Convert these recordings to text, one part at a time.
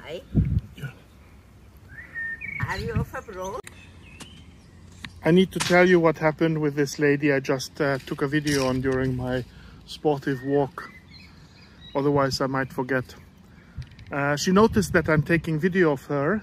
Hi. Are you off abroad? I need to tell you what happened with this lady I just took a video on during my sportive walk. Otherwise I might forget. She noticed that I'm taking video of her.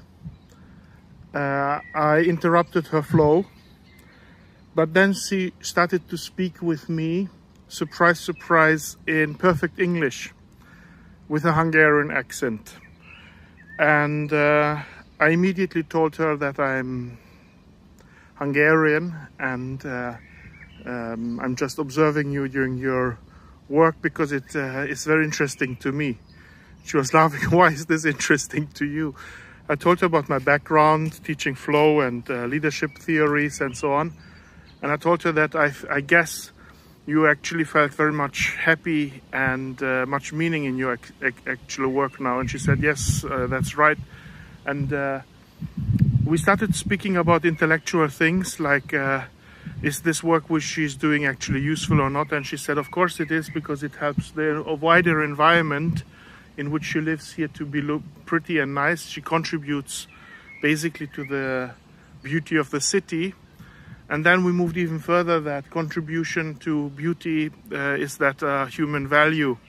I interrupted her flow, but then she started to speak with me, surprise, surprise, in perfect English with a Hungarian accent. And I immediately told her that I'm Hungarian and I'm just observing you during your work because it's very interesting to me. She was laughing. Why is this interesting to you? I told her about my background, teaching flow and leadership theories and so on. And I told her that I guess you actually felt very much happy and much meaning in your actual work now. And she said, yes, that's right. And we started speaking about intellectual things like, is this work which she's doing actually useful or not? And she said, of course it is, because it helps the wider environment in which she lives here to be pretty and nice. She contributes basically to the beauty of the city. And then we moved even further, that contribution to beauty is that human value.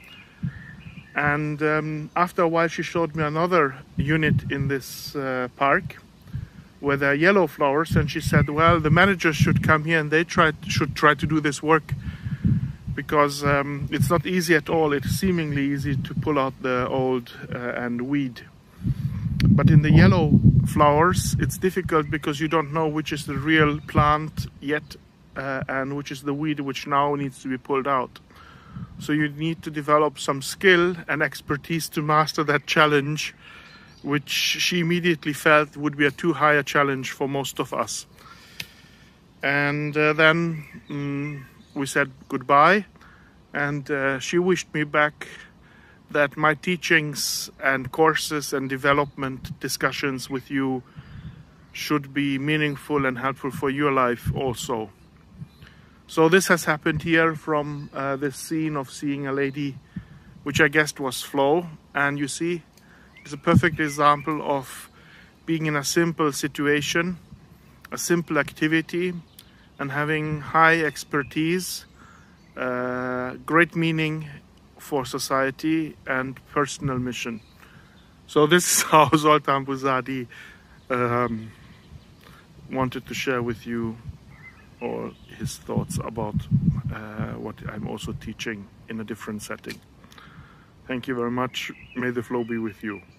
And after a while she showed me another unit in this park where there are yellow flowers, and she said, well, the managers should come here and they should try to do this work, because it's not easy at all. It's seemingly easy to pull out the old and weed. But in the yellow flowers, it's difficult because you don't know which is the real plant yet and which is the weed which now needs to be pulled out. So you need to develop some skill and expertise to master that challenge, which she immediately felt would be a too high a challenge for most of us. And then we said goodbye, and she wished me back that my teachings and courses and development discussions with you should be meaningful and helpful for your life also. So this has happened here from this scene of seeing a lady, which I guessed was flow. And you see, it's a perfect example of being in a simple situation, a simple activity, and having high expertise, great meaning for society and personal mission. So this is how Zoltán Buzsádi wanted to share with you all his thoughts about what I'm also teaching in a different setting. Thank you very much. May the flow be with you.